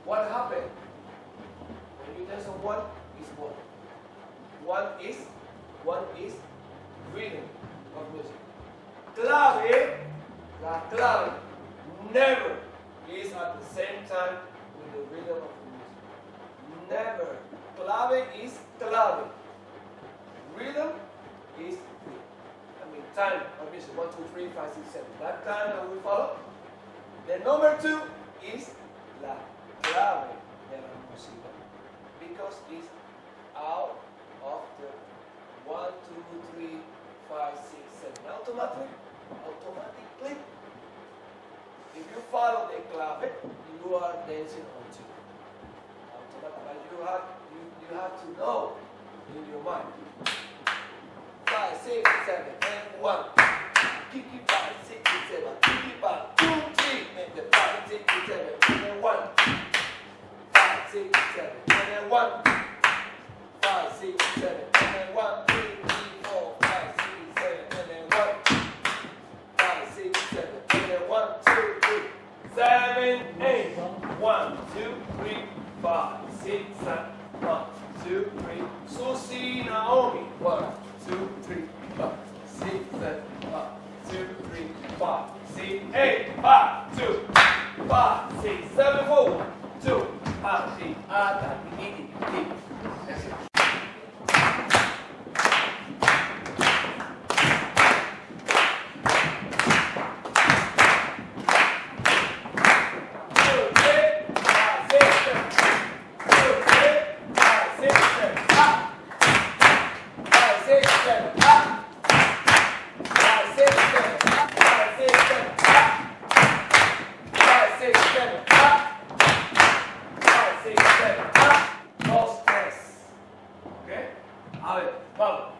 what happened? When you dance on one, is one. One is rhythm of music. Clave, la clave, never is at the same time with the rhythm of the music. Never. Clave is clave. Rhythm is rhythm. I mean time of music. 1, 2, 3, 5, 6, 7. That time that we follow. The number 2 is la clave de la música. Because it's out of the 1, 2, 3, 5, 6, 7. Automatically, if you follow the clave, you are dancing on 2. But you have to know in your mind. 5, 6, 7, and 1. Kiki 5, 6, 7, kiki 5, 2, 3, and the 5, 6, 7, and then 1. 5, 6, 7, and then 1. 5, 6, 7, and then 1, 2, 3, 4, 5, 6, 7, and then 1. 5, 6, 7, and then 1, 2, 3, 7, 8. 1, 2, 3, 5, 6, 7, 1, 2, 3. Susie Naomi. 1, 2, 3, 5, 6, 7, 1, 2, 3, 5, 6, 8. 5, 2, 5, 6, 7, 4, 2, 5, 6, That's it. A ver, vamos.